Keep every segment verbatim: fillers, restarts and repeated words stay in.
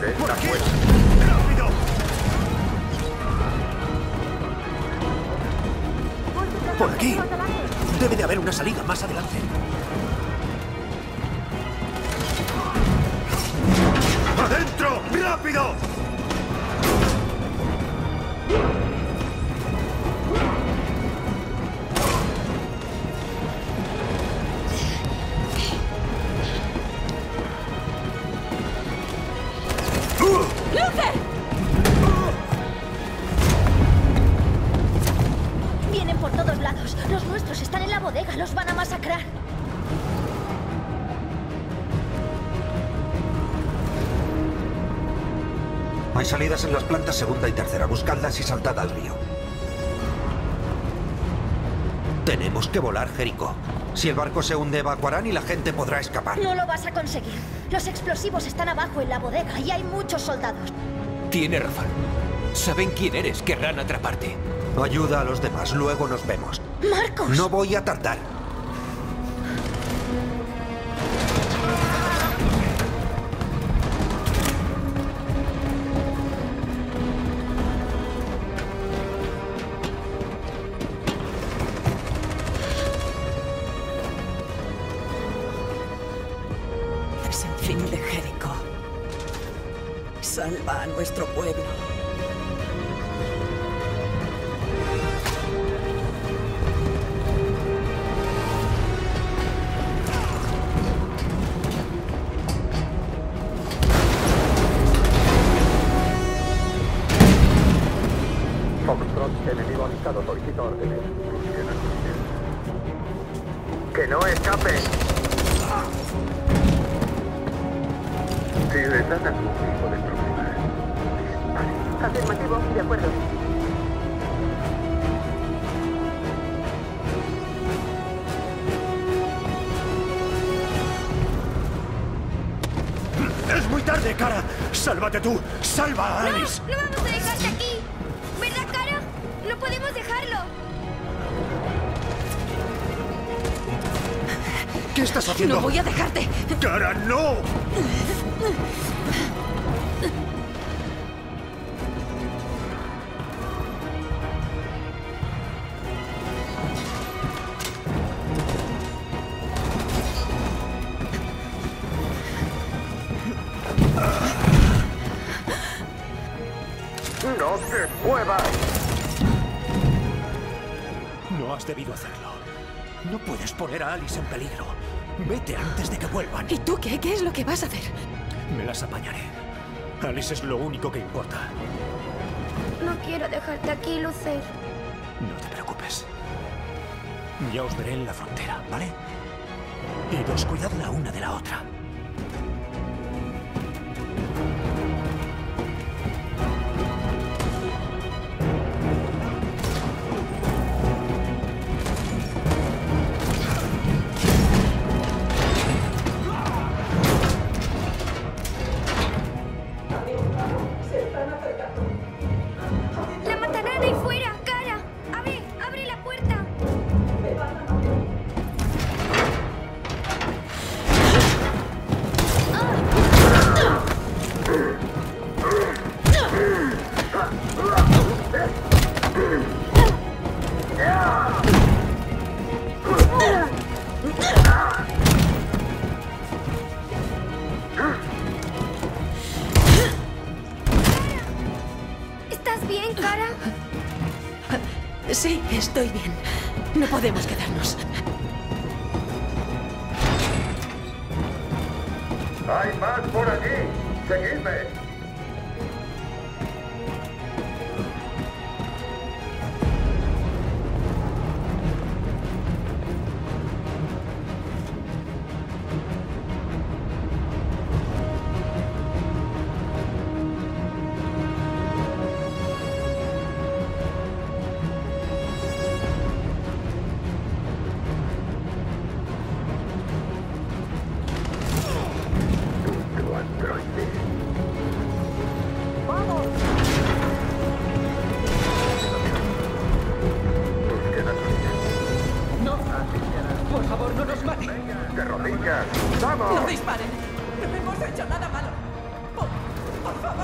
¡Por aquí! fuera. ¡Rápido! ¡Por aquí! Debe de haber una salida más adelante. ¡Adentro! ¡Rápido! ¡Luther! Vienen por todos lados. Los nuestros están en la bodega. Los van a masacrar. Hay salidas en las plantas segunda y tercera. Buscadlas y saltad al río. Tenemos que volar, Jericho. Si el barco se hunde, evacuarán y la gente podrá escapar. No lo vas a conseguir. Los explosivos están abajo en la bodega y hay muchos soldados. Tiene razón. Saben quién eres. Querrán atraparte. Ayuda a los demás. Luego nos vemos. ¡Marcos! No voy a tardar. Es el fin de Jericho. Salva a nuestro pueblo. Foxtrot, enemigo avisado, solicito órdenes. ¡Que no escape! Si les dan algún tipo de problema, disparen. Afirmativo, de acuerdo. ¡Es muy tarde, Cara! ¡Sálvate tú! ¡Salva a Alice! ¡No vamos a dejarte aquí! ¿Verdad, Cara? ¡No podemos dejarlo! ¿Qué estás haciendo? ¡No voy a dejarte! ¡Cara, no! ¡No te muevas! No has debido hacerlo. No puedes poner a Alice en peligro. Vete antes de que vuelvan. ¿Y tú qué? ¿Qué es lo que vas a hacer? Me las apañaré. Alice es lo único que importa. No quiero dejarte aquí, Luther. No te preocupes. Ya os veré en la frontera, ¿vale? Idos, cuidad la una de la otra. ¡La matarán ahí fuera! ¡Cara! ¡Abre! ¡Abre la puerta! ¿Estás bien, Cara? Sí, estoy bien. No podemos quedarnos. ¡Hay más por aquí! ¡Seguidme! Tu androide.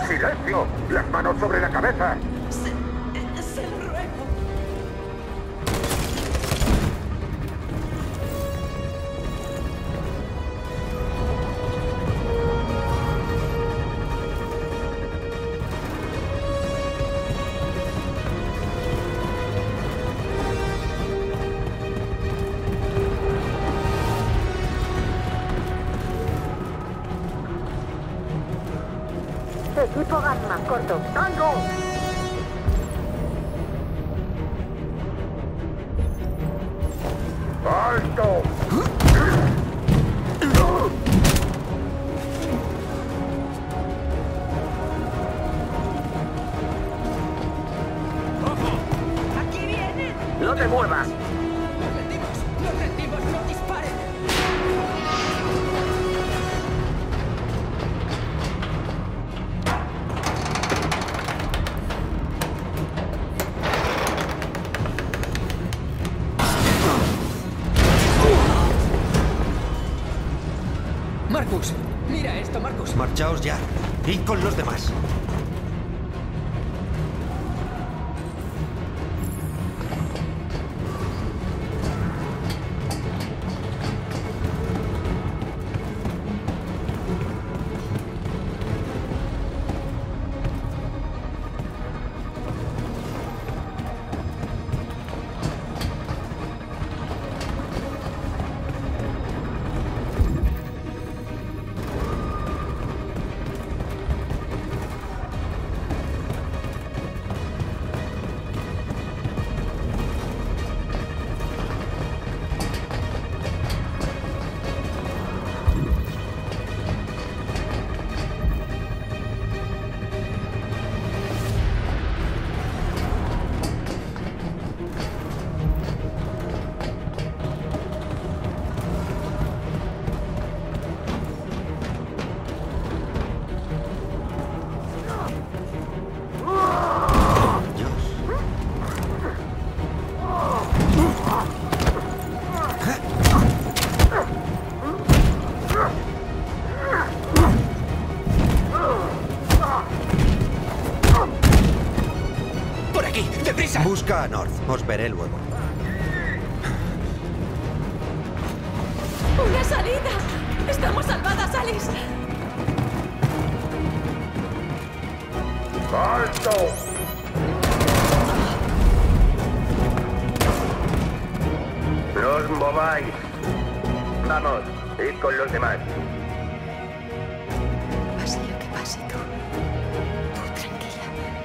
¡Silencio! ¡Las manos sobre la cabeza! Se, se lo ruego. Equipo Gamma, corto. ¡Tango! ¡Alto! ¡Aquí vienen! ¡No te muevas! ¡Nos rendimos! ¡Nos rendimos! ¡No disparen! Marcus, mira esto, Marcus. Marchaos ya. Id con los demás. Busca a North. Os veré luego. ¡Una salida! ¡Estamos salvadas, Alice! ¡Alto! No os mováis. Vamos, id con los demás. Pase lo que pase, tú. Tú tranquila.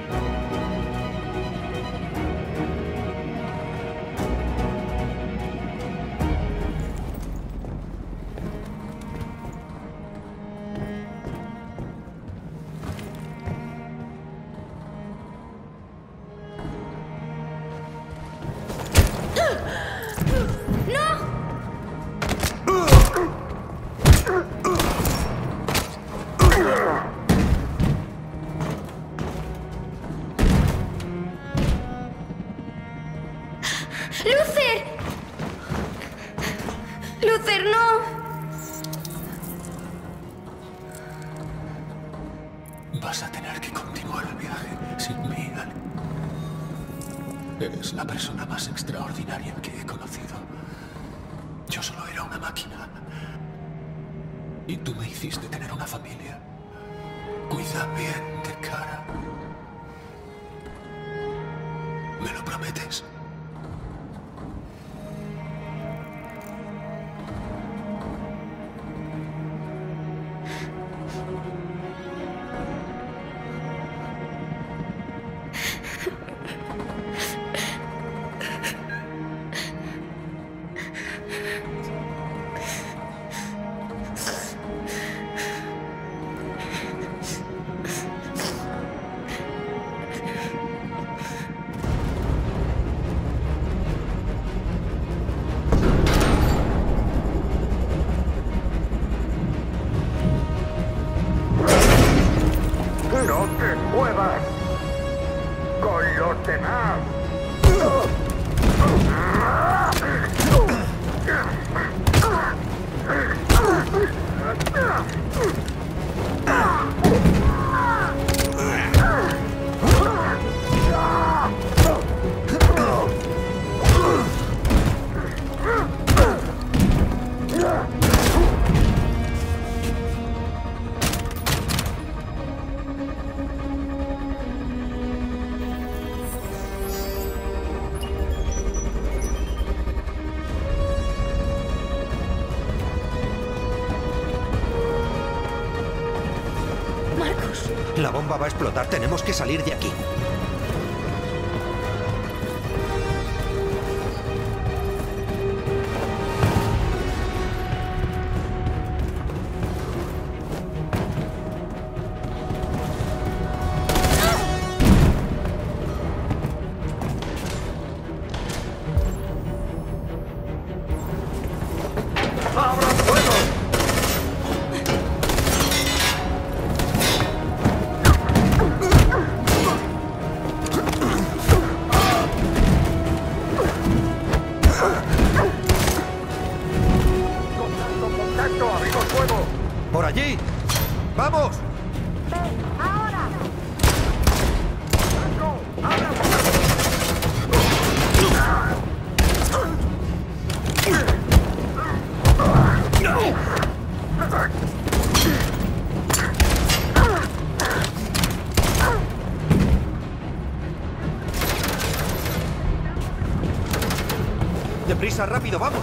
¡Luther! ¡Luther, no! Vas a tener que continuar el viaje sin mí, Ale. Eres la persona más extraordinaria que he conocido. Yo solo era una máquina. Y tú me hiciste tener una familia. Cuida bien de Kara. ¿Me lo prometes? ¡No te muevas! ¡Con los demás! La bomba va a explotar. Tenemos que salir de aquí. ¡Por allí! ¡Vamos! ¡Ahora! ¡Deprisa, rápido, vamos!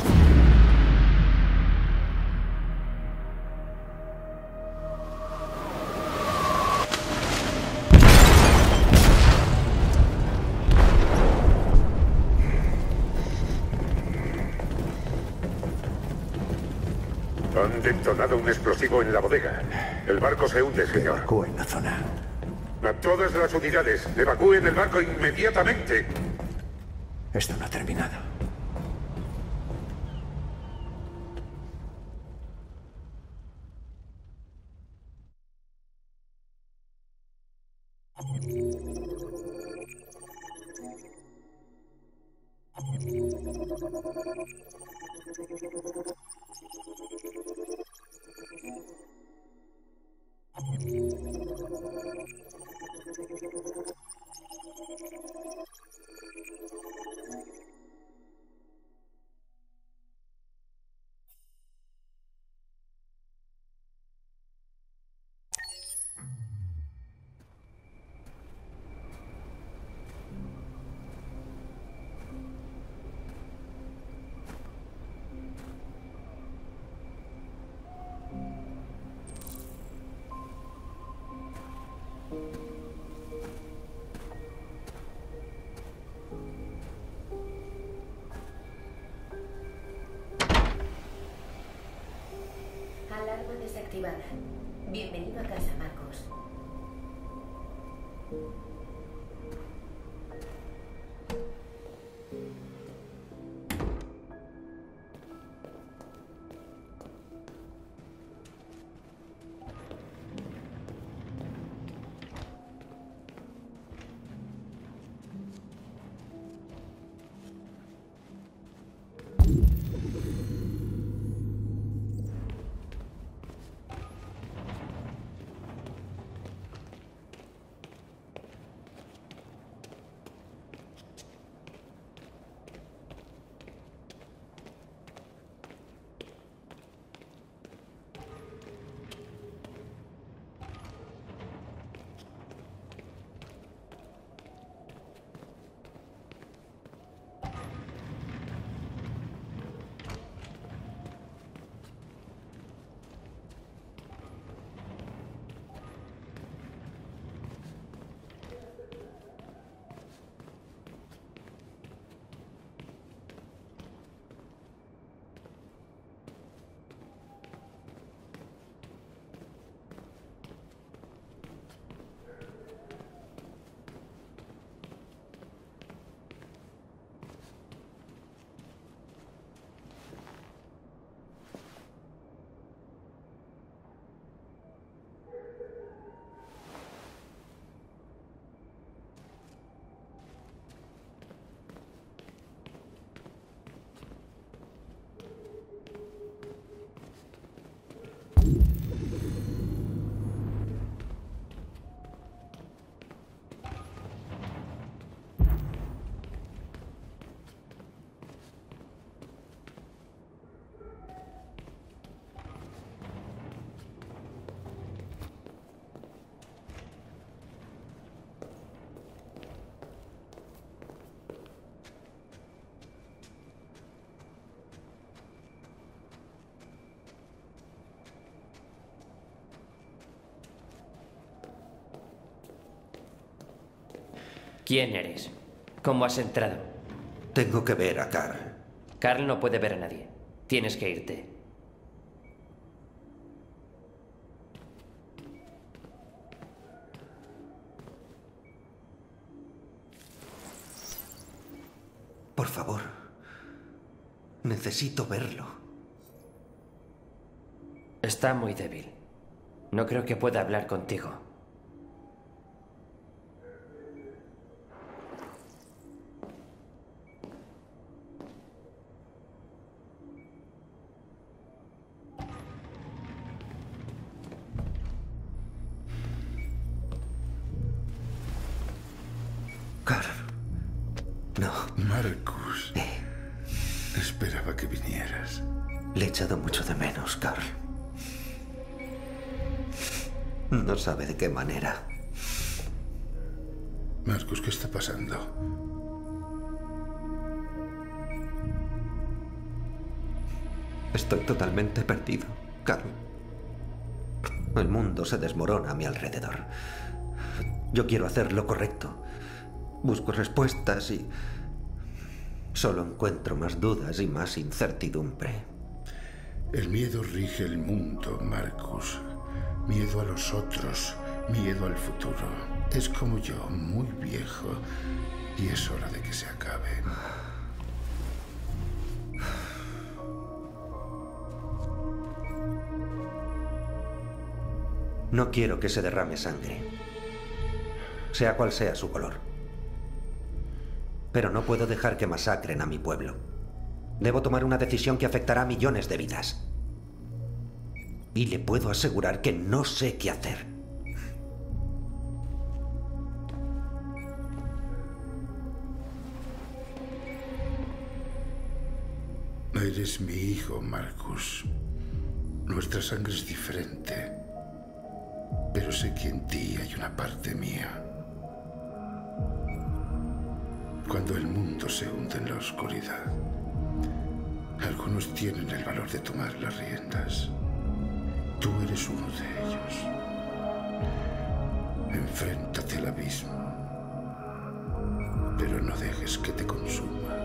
Han detonado un explosivo en la bodega. El barco se hunde, señor. Evacúen la zona. A todas las unidades, evacúen el barco inmediatamente. Esto no ha terminado. Alarma desactivada. Bienvenido a casa, Marcos. ¿Quién eres? ¿Cómo has entrado? Tengo que ver a Carl. Carl no puede ver a nadie. Tienes que irte. Por favor. Necesito verlo. Está muy débil. No creo que pueda hablar contigo. Carl. No. Marcus. Eh. Esperaba que vinieras. Le he echado mucho de menos, Carl. No sabe de qué manera. Marcus, ¿qué está pasando? Estoy totalmente perdido, Carl. El mundo se desmorona a mi alrededor. Yo quiero hacer lo correcto. Busco respuestas y solo encuentro más dudas y más incertidumbre. El miedo rige el mundo, Marcus. Miedo a los otros, miedo al futuro. Es como yo, muy viejo, y es hora de que se acabe. No quiero que se derrame sangre, sea cual sea su color. Pero no puedo dejar que masacren a mi pueblo. Debo tomar una decisión que afectará a millones de vidas. Y le puedo asegurar que no sé qué hacer. Eres mi hijo, Marcus. Nuestra sangre es diferente. Pero sé que en ti hay una parte mía. Cuando el mundo se hunde en la oscuridad, algunos tienen el valor de tomar las riendas. Tú eres uno de ellos. Enfréntate al abismo, pero no dejes que te consuma.